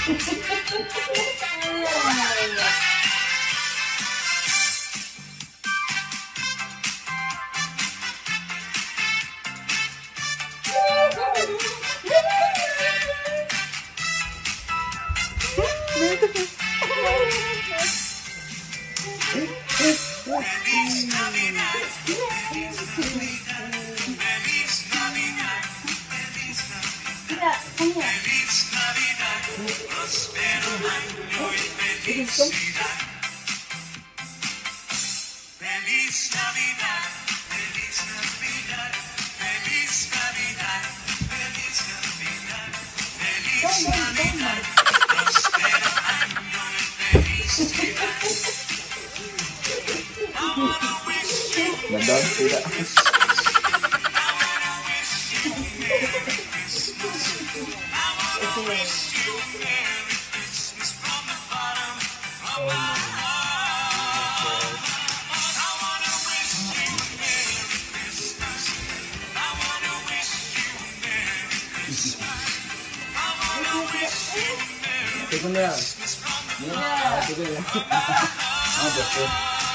Nandun, tidak. Tiga ya. Tiga ya. Ah, betul.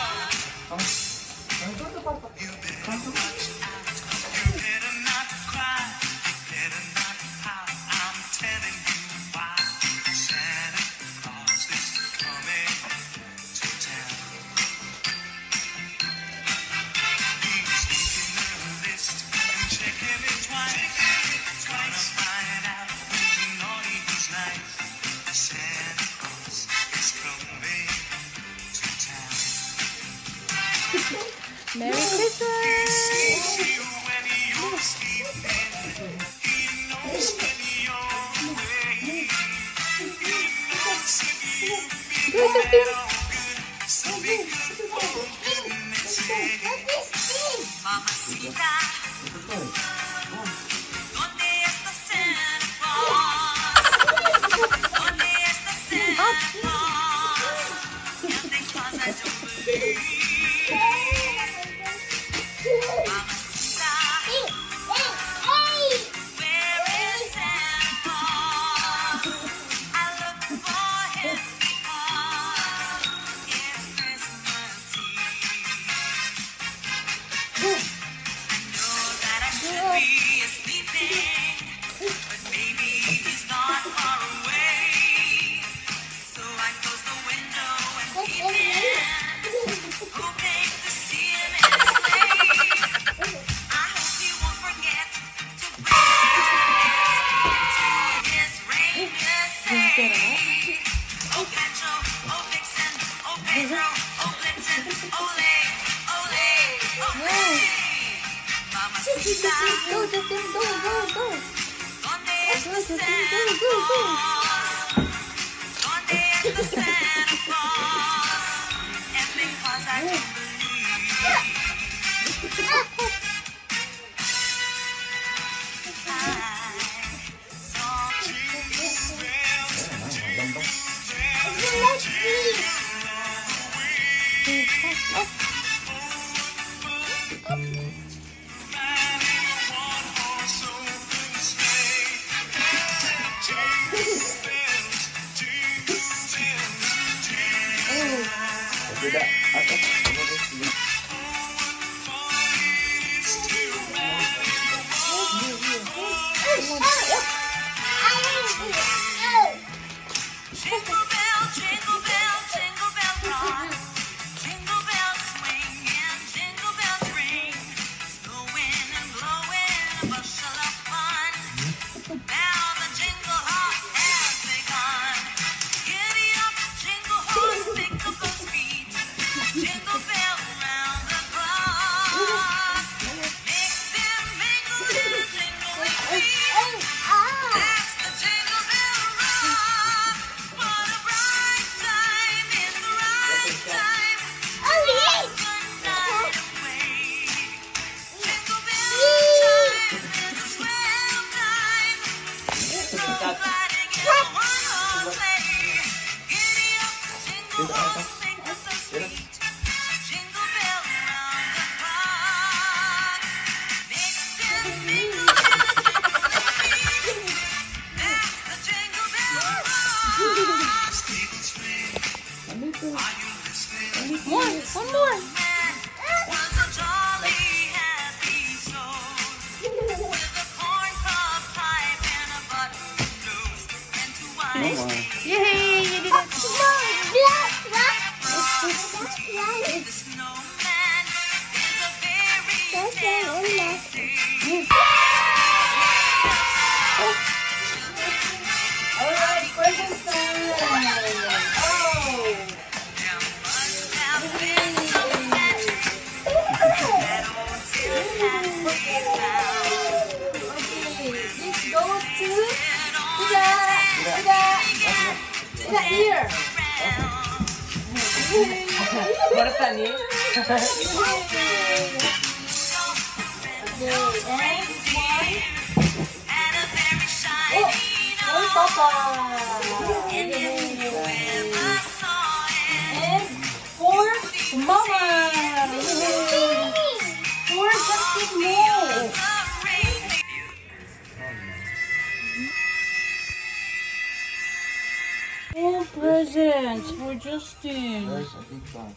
Merry Christmas! Go, Justin! Mamacita, ¿dónde está Santa Claus? ¿Dónde está Santa Claus? And because I don't believe. Mamacita, where is Santa Claus? I look for him because it's Christmas Eve. I know that I should be sleeping, but maybe he's not far away. So I close the window and peep in, hoping to see him in his sleigh. I hope he won't forget to bring to his reindeer sleigh. Oh Pancho, oh Vixen, oh Pedro, oh Blitzen, ole, ole, ole. Mamacita, Go, Justin! Go, go, go! ¿dónde está Go, Justin! Santa Go, go, go! Claus? ¿Dónde está Santa Claus? And because I don't believe, I saw Tidak. Atas. Jingle bell, jingle bell rock. Jingle bells swing and jingle bells ring. Snowing and blowing a bushel of fun. Now the jingle hop has begun. Giddy up, jingle horse, pick up those feet. Jingle bell round the clock. Mix and mingle in a jingling beat. That's the jingle bell rock. What a bright time in the right time. Good night away. Jingle bell time is a swell time. Riding in a one-horse sleigh. Giddy up, jingle horse, pick up those feet. Jingle bell round the clock. Mix and mingle in a jingling beat. That's the jingle bell rock. One more. Was a jolly happy soul with a corncob pipe and a button nose and two Come eyes. on. Yay, you did it. The snowman is a very tale thing. Alright, present time. Oh. There must have been some magic that old Tim had found. Okay, this goes to It all the ear. Berta nih. had a very shiny Oh, nose. Papa. And I saw it. And for Mama. For Justin Moore. Oh, presents for Justin. There's a big box.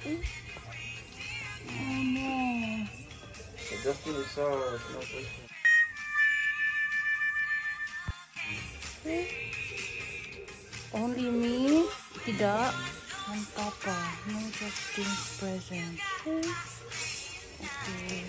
Oh no. So Justin is ours. No question. Only me, tidak, and Papa. No Justin's present. Okay.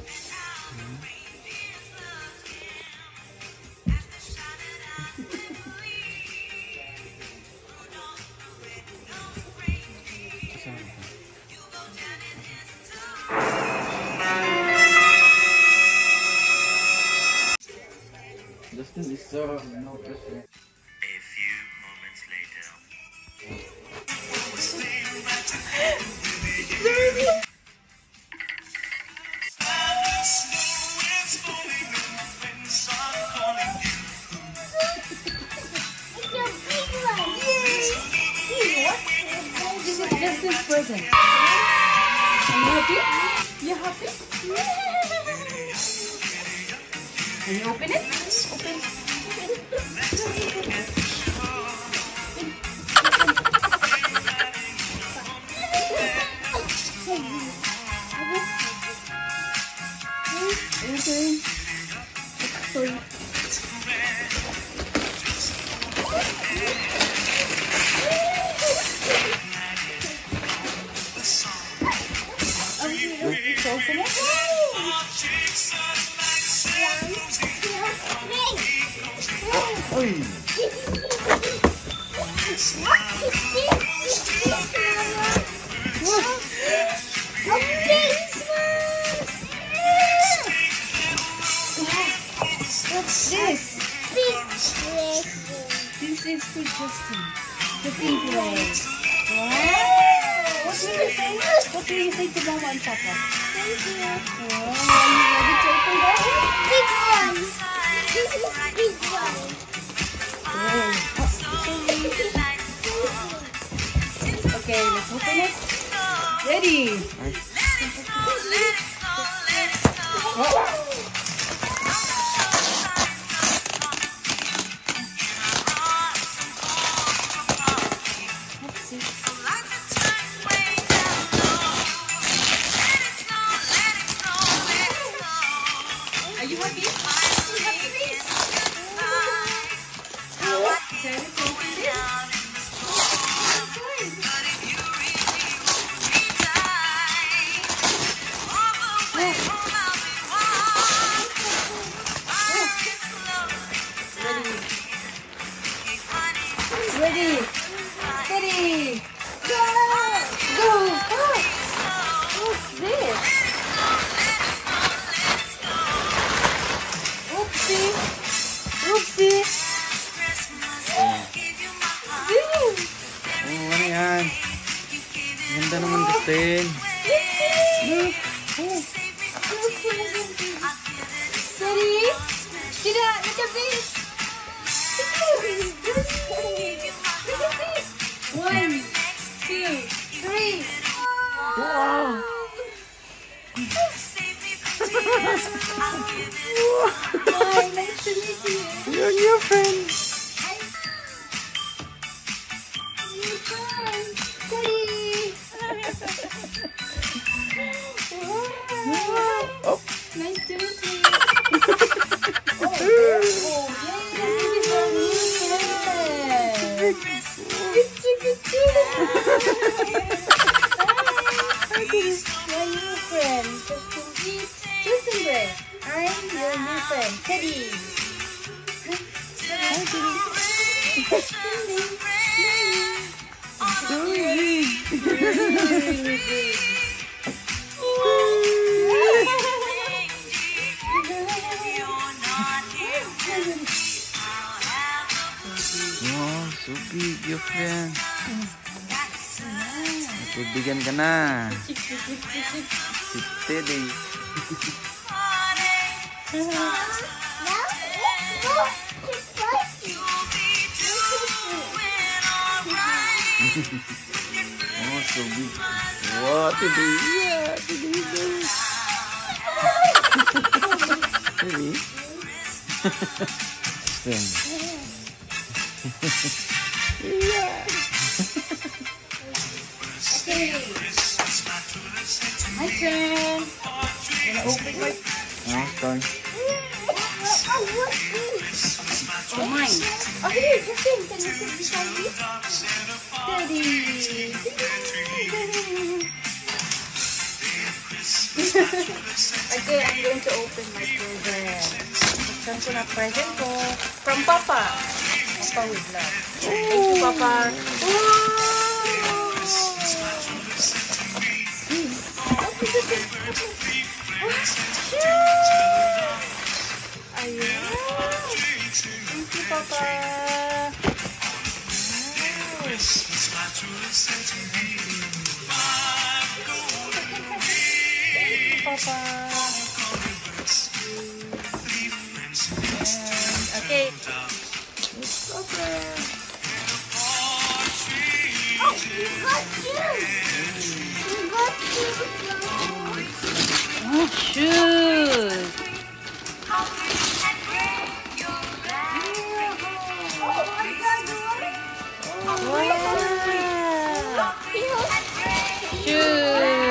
Justin is no question. A few moments later. This is Justin's present. Are you happy? You happy? Can you open it? Open. Okay. Sorry. Open it. Oi! What's this? This is for Justin. Justin play. Wow! What do you say? What do you say to Mama and Papa? Thank you. Wow, are you ready to open that? Big one. This is big one. Okay, let's open it. Ready? What's this? Are you happy? Shall we open this? Ready? Steady! Go! Go! Oh, what's this? Oopsie! Oopsie! Oh, ano yan? Ganda naman Justin. Steady! Tidak! Look at this! Look at this! 1, 2, 3! Wow! Hi, nice to meet you! You're your friend. Steady! Wow, so big your friend. Bigyan ka na. Si Teddy. Oh, so big. Wow, Teddy. Yeah, Teddy. Teddy. Stand. My turn. Open my. Oh, sorry. Oh, mine. Oh, here, Justin, can you sit beside me? Daddy. Okay, I'm going to open my present. Buksan ko na present ko. From Papa. Papa with love. Thank you, Papa. Ayan. Thank you, Papa. Papa. And, okay. It's open. Oh, you got shoes. You got shoes. Oh, shoes. Oh, my God. Wow. Shoes.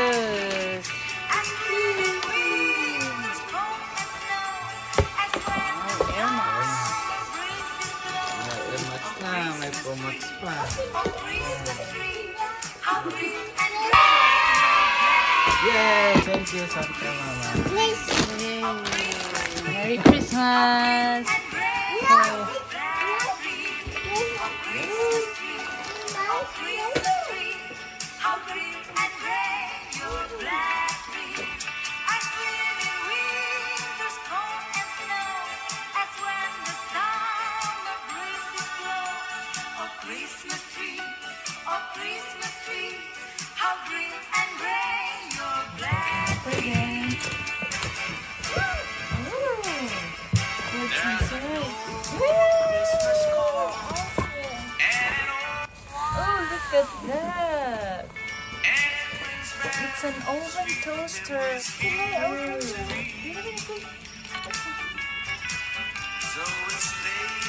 May Promax pa. Yay! Thank you, Santa Mama. Merry Christmas. Christmas tree, oh Christmas tree, how green and gray your black Present. Oh, look at that. It's an oven toaster. so it's late.